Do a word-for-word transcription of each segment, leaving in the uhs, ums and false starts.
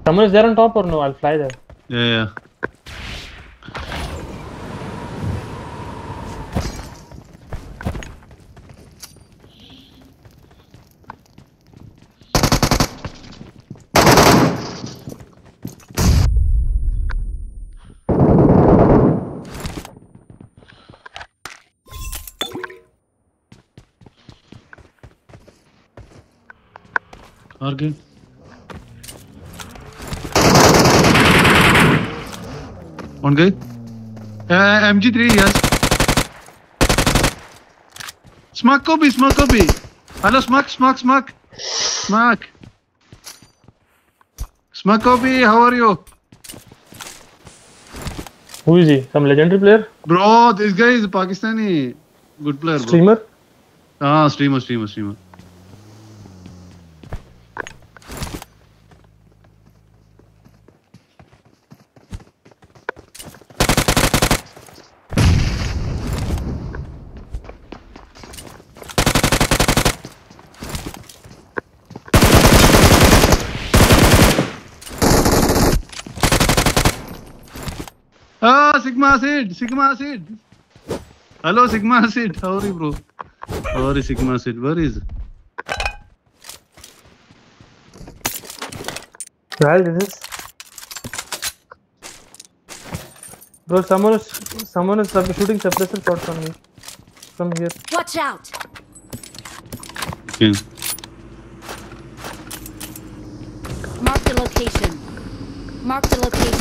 Someone is there on top or no? I'll fly there. Yeah, yeah. Okay. One guy. Uh, M G three, yes. Smack Kobe, smack Kobe. Hello, smack, smack, smack. Smack. Smack Kobe, how are you? Who is he? Some legendary player? Bro, this guy is a Pakistani good player, bro. Streamer? Ah, streamer, streamer, streamer. Ah, Sigma Acid, Sigma Acid. Hello, Sigma Acid. How are you, bro? How are you, Sigma Acid? Where is? Well, this is. Bro, someone is someone is shooting suppressor shots on me from here. Watch out! Okay. Mark the location. Mark the location.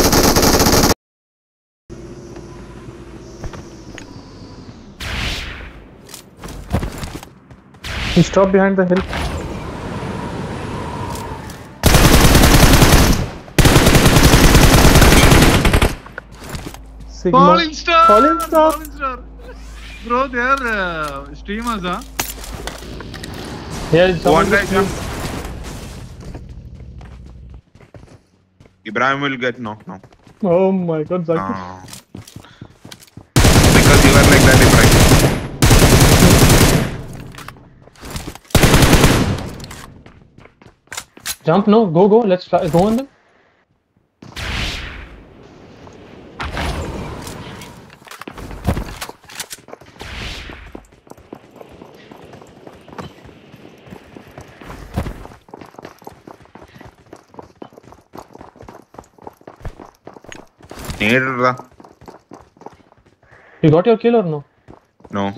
He stopped behind the hill. Sigma. Falling star! Falling star! Falling star! Bro, they are uh, streamers, huh? Yeah, One guy jump. Ibrahim will get knocked now. Oh my god, Zakir. Uh, because you are like that, Ibrahim. Jump, no, go, go, let's try, go on them. You got your kill or no? No.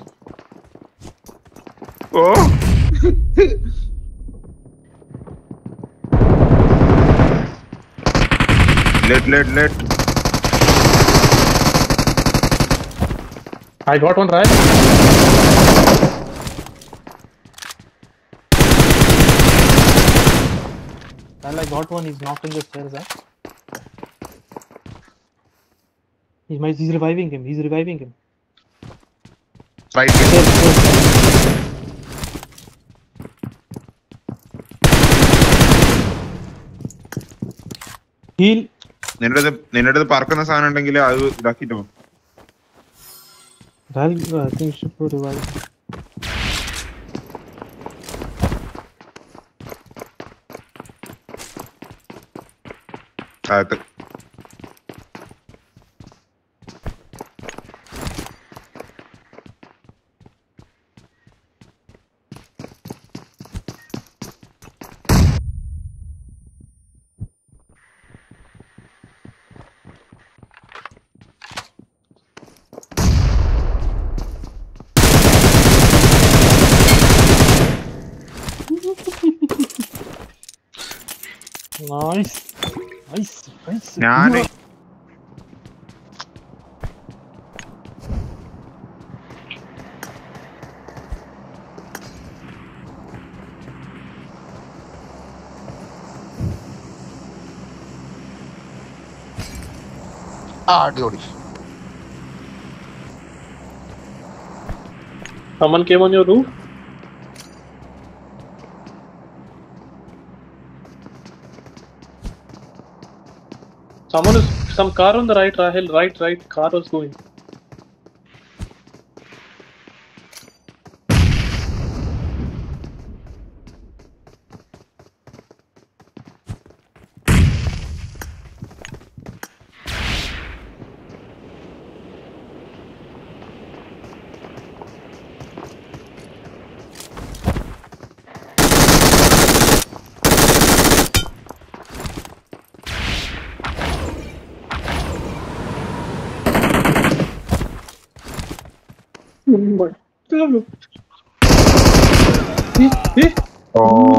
Oh! let, let, let. I got one right. Well, I got one, he's knocked in the stairs, huh? He might, he's reviving him, he's reviving him. Right here. Heal. Ninade parkana saana undengile adu idakittu. Well, I think you should put revive. Aayathu. Nice. Nice. Nice. Nani. Ah, അടിപൊളി. Someone came on your roof? Someone is, some car on the right, Rahil, right, right, car was going. Oh my god. Eh, eh. Oh.